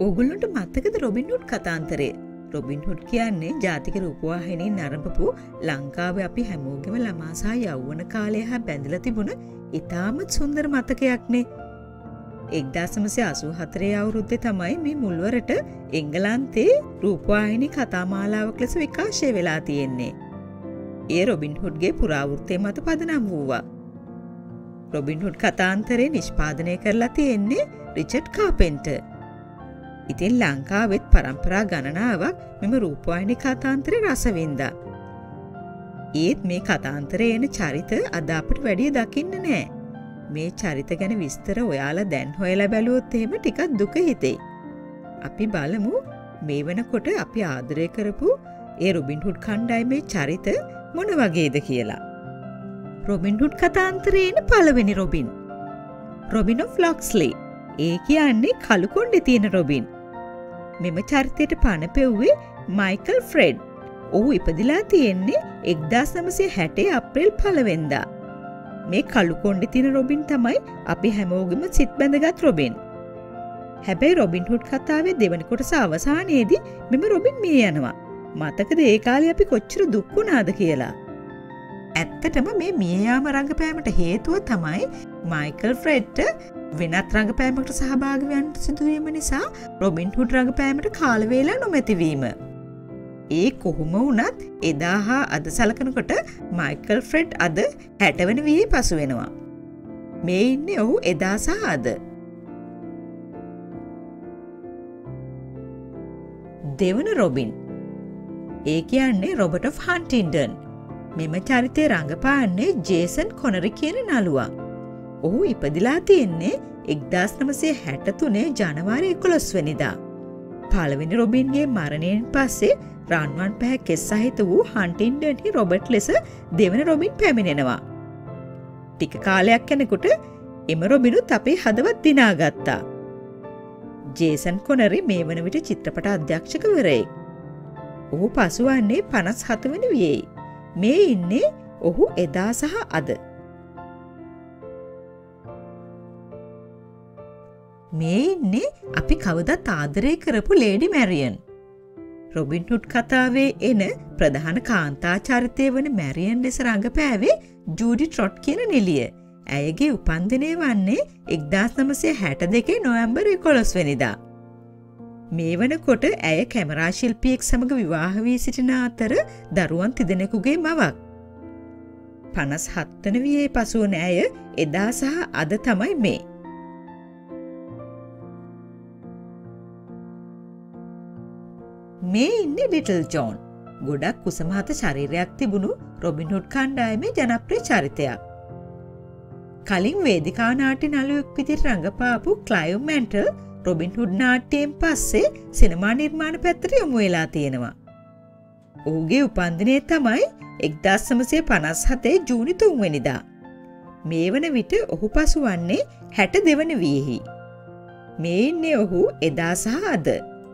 ඕගොල්ලන්ට මතකද Robin Hood කතාන්තරය? රොබින් හුඩ් කියන්නේ ජාතික රූපවාහිනියෙන් නරඹපු ලංකාවේ අපි හැමෝගෙම ළමා සහ යෞවන කාලය හා බැඳලා තිබුණ ඉතාමත් සුන්දර මතකයක්නේ. 1984 අවුරුද්දේ තමයි මේ මුල්වරට එංගලන්තේ රූපවාහිනී කතාමාලාවක් ලෙස විකාශය වෙලා තියෙන්නේ. ඒ රොබින් හුඩ්ගේ පුරාවෘත්තය මත පදනම් වූවා. රොබින් හුඩ් කතාන්තරේ නිෂ්පාදනය කරලා තියෙන්නේ රිචඩ් කාපෙන්ටර්. ඉතින් ලංකාවෙත් පරම්පරා ගණනාවක් මෙම රූපවාහිනී කතාන්තරේ රස වින්දා. ඒත් මේ කතාන්තරේ එන චරිත අද අපිට වැඩි දකින්න නෑ. මේ චරිත ගැන විස්තර ඔයාලා දැන් හොයලා බැලුවොත් එහෙම ටිකක් දුක හිතෙයි. අපි බලමු මේ වෙනකොට අපි ආදරය කරපු ඒ රොබින් හුඩ් කණ්ඩායමේ චරිත මොන වගේද කියලා. රොබින් හුඩ් කතාන්තරයේ පළවෙනි රොබින්. Robin of Locksley. ඒ කියන්නේ කළු කොණ්ඩේ තියෙන රොබින්. මෙම චරිතයට පණ පෙව්වේ මයිකල් ෆ්‍රෙඩ්. ඔහු ඉපදිලා තියෙන්නේ 1960 අප්‍රේල් 1 වෙනිදා. මේ කළු කොණ්ඩේ තියෙන රොබින් තමයි අපි හැමෝගෙම සිත් බැඳගත් රොබින්. හැබැයි රොබින් හුඩ් කතාවේ දෙවන කොටස අවසානයේදී මෙම රොබින් මිය යනවා. මතකද ඒ කාලේ අපි කොච්චර දුක් වුණාද කියලා? ඇත්තටම මේ මිය යාම රංගපෑමට හේතුව තමයි මයිකල් ෆ්‍රෙඩ්ට වෙනත් රංගපෑමකට සහභාගී වෙන්න සිදුවීම නිසා රොබින් හුඩ් රංගපෑමට කාල වේලා නොමැති වීම. ඒ කොහොම වුණත් එදා හා අද සලකනකොට මයිකල් ෆ්‍රෙඩ් අද 60 වෙනි වියේ පසු වෙනවා. මේ ඉන්නේ ඔහු එදා සහ අද. දෙවන රොබින්. ඒ කියන්නේ රොබර්ට් ඔෆ් හන්ටින්ටන්. මෙම චරිතය රඟපාන්නේ ජේසන් කොනරි කියන නළුවා. ඔහු ඉපදිලා තියෙන්නේ 1963 ජනවාරි 11 වෙනිදා. පළවෙනි රොබින්ගේ මරණයෙන් පස්සේ රන්වන් පැහැ කෙස් සහිත වූ හන්ටින්ටන්හි රොබර්ට් ලෙස දෙවන රොබින් පැමිණෙනවා. ටික කාලයක් යනකොට එම රොබිනුත් අපේ හදවත් දිනාගත්තා. ජේසන් කොනරි මේ වන විට චිත්‍රපට අධ්‍යක්ෂකවරයෙක්. ඔහු පසුවන්නේ 57 වෙනි වියේ. මේ ඉන්නේ ඔහු එදා සහ අද. මේ ඉන්නේ අපි කවදත් ආදරය කරපු ලේඩි මැරියන්. රොබින් හුඩ් කතාවේ එන ප්‍රධාන කාන්තා චරිතය වන මැරියන් ලෙස රඟපෑවේ ජූඩි ට්‍රොට් කියන නිළිය. ඇයගේ උපන්දිනය වන්නේ 1962 නොවැම්බර් 11 වෙනිදා. මේ වනකොට ඇය කැමරා ශිල්පියෙක් සමග විවාහ වී සිටින අතර දරුවන් තිදෙනෙකුගේ මවක්. 57 වන වියේ පසු වන ඇය එදා සහ අද තමයි මේ. මේ ඉන්නේ ලිටල් ජෝන්. ගොඩක් කුසමහත ශරීරයක් තිබුණු රොබින් හුඩ් කණ්ඩායමේ ජනප්‍රිය චරිතයක්. කලින් වේදිකා නාට්‍ය නළුවෙක් විදිහට රඟපාපු ක්ලයිව් මැන්ටල් රොබින් හුඩ් නාට්‍යයෙන් පස්සේ සිනමා නිර්මාණ පැත්තට යොමු වෙලා තියෙනවා. ඔහුගේ උපන්දිනය තමයි 1957 ජූනි 3 වෙනිදා. මේ වන විට ඔහු පසු වන්නේ 62 වන වියෙහි. මේ ඉන්නේ ඔහු එදා සහ අද.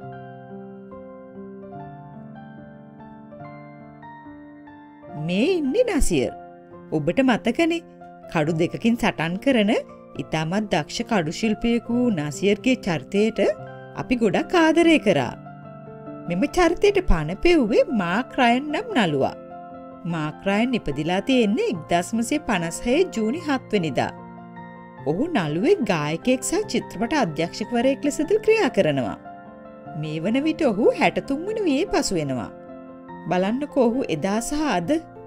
මේ ඉන්නේ නසිර්. ඔබට මතකනේ කඩු දෙකකින් සටන් කරන ඉතාමත් දක්ෂ කඩු ශිල්පියෙකු නසිර්ගේ චරිතයට අපි ගොඩක් ආදරය කරා. මෙම චරිතයට පණ පෙව්වේ මාක් රයන් නම් නළුවා. මාක් රයන් ඉපදිලා තියෙන්නේ 1956 ජූනි 7 වෙනිදා. ඔහු නළුවෙක් ගායකයෙක් සහ චිත්‍රපට අධ්‍යක්ෂකවරයෙක් ලෙසද ක්‍රියා කරනවා. මේ වන විට ඔහු 63 වන වියේ පසු වෙනවා. බලන්නකෝ ඔහු එදා සහ අද.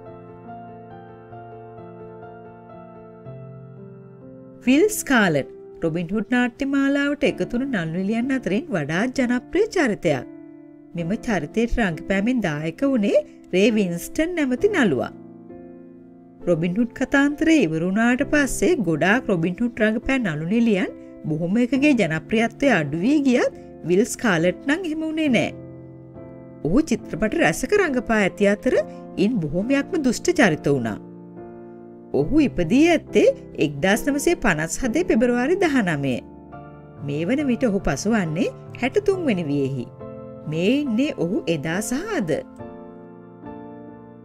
විල් ස්කාලට් රොබින් හුඩ් නාට්‍යමාලාවට එකතු වුණු නළුනිලියන් අතරින් වඩාත් ජනප්‍රිය චරිතයක්. මෙම චරිතයට රංගපෑමෙන් දායක වුණේ රේ වින්ස්ටන් නැමැති නළුවා. රොබින් හුඩ් කතාන්තරය ඉවර වුණාට පස්සේ ගොඩාක් රොබින් හුඩ් රංගපෑ නළුනිලියන් බොහොම එකගේ ජනප්‍රියත්වය අඩු වී ගියත් විල් ස්කාලට් නම් එහෙම වුණේ නැහැ. ඔහු චිත්‍රපට රැසක රංගපා ඇති අතර ඉන් බොහොමයක්ම දුෂ්ට චරිත වුණා. ඔහු ඉපදී ඇත්තේ 1957 පෙබරවාරි 19. මේ වන විට ඔහු පසු වන්නේ 63 වෙනි වියෙහි. මේ ඉන්නේ ඔහු එදා සහ අද.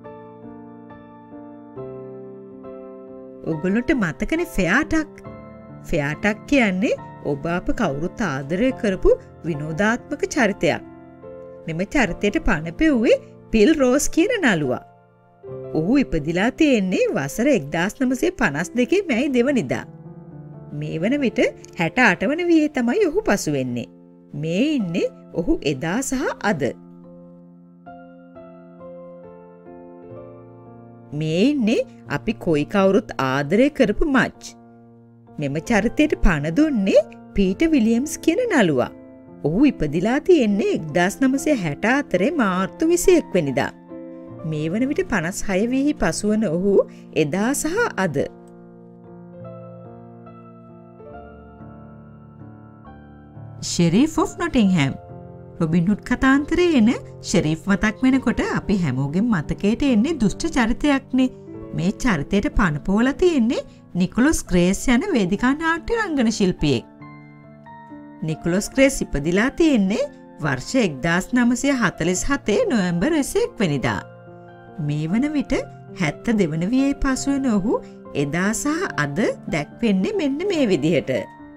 ඔගොල්ලන්ට මතකනේ ෆෙයාටක්? ෆෙයාටක් කියන්නේ ඔබ අප කවුරුත් ආදරය කරපු විනෝදාත්මක චරිතයක්. මෙම චරිතයට පණ පෙව්වේ පිල් රෝස් කියන නළුවා. ඔහු ඉපදිලා තියෙන්නේ වසර 1952 මැයි 2 වෙනිදා. මේ වන විට 68 වන වියේ තමයි ඔහු පසු වෙන්නේ. මේ ඉන්නේ ඔහු එදා සහ අද. මේ ඉන්නේ අපි කොයි කවුරුත් ආදරය කරපු මච්. මෙම චරිතයට පණ දුන්නේ පීටර් විලියම්ස් කියන නළුවා. ඔහු ඉපදිලා තියෙන්නේ 1964 මාර්තු 21 වෙනිදා. මේ වන විට 56 වී පසුවන ඔහු එදා සහ අද. Sheriff of Nottingham. Robin Hood කතාන්තරයේ එන ෂෙරීෆ් මතක් වෙනකොට අපි හැමෝගෙම මතකයට එන්නේ දුෂ්ට චරිතයක්නේ. මේ චරිතයට පණ පොවලා තියෙන්නේ නිකොලස් ග්‍රේස් යන වේදිකා නාට්‍ය රංගන ශිල්පියෙක්. නිකොලස් ග්‍රේස් ඉපදිලා තියෙන්නේ වර්ෂ 1947 නොවැම්බර් 21 වෙනිදා. මේ වන විට 72 වන වියේ පසු වෙන ඔහු එදා සහ අද දැක්වෙන්නේ මෙන්න මේ විදිහට.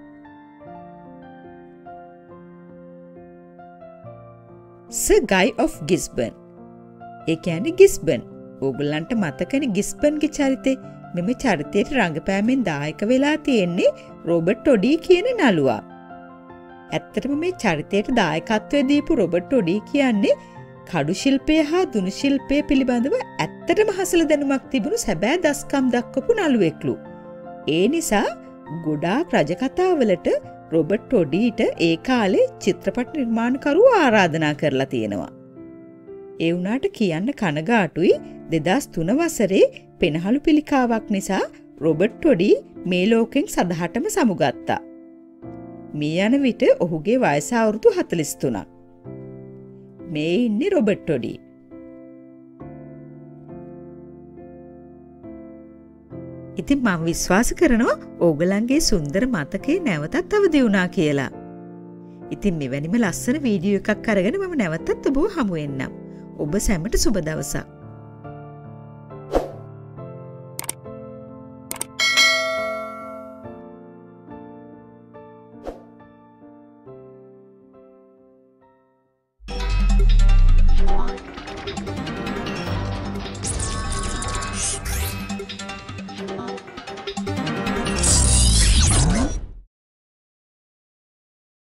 Sir ගයි of ගිස්බන්. ඒ කියන්නේ ගිස්බන්. ඕගොල්ලන්ට මතකනේ ගිස්බන්ගේ චරිතේ. මෙම චරිතයට රංගපෑමෙන් දායක වෙලා තියෙන්නේ රොබර්ට් ටොඩී කියන නළුවා. ඇත්තටම මේ චරිතයට දායකත්වය දීපු රොබර්ට් ටොඩී කියන්නේ කඩු ශිල්පය හා දුනු ශිල්පය පිළිබඳව ඇත්තටම හසල දැනුමක් තිබුණු සැබෑ දස්කම් දක්වපු නළුවෙක්ලු. ඒ නිසා ගොඩාක් රජකතාවලට රොබර්ට් ටොඩීට ඒ කාලේ චිත්‍රපට නිර්මාණකරුවෝ ආරාධනා කරලා තියෙනවා. ඒ වුණාට කියන්න කනගාටුයි 2003 වසරේ පෙනහළු පිළිකාවක් නිසා රොබර්ට් ටොඩී මේ ලෝකෙන් සදහටම සමුගත්තා. මේ යන විට ඔහුගේ වයස අවුරුදු 43ක්. මේ ඉන්නේ රොබර්ට් ටොඩී. ඉතින් මම විශ්වාස කරනවා ඕගලන්ගේ සුන්දර මතකේ නැවතත් අවදි වුණා කියලා. ඉතින් මෙවැනිම ලස්සන වීඩියෝ එකක් අරගෙන මම නැවතත් ඔබව හමු වෙන්නම්. ඔබ සැමට සුබ දවසක්.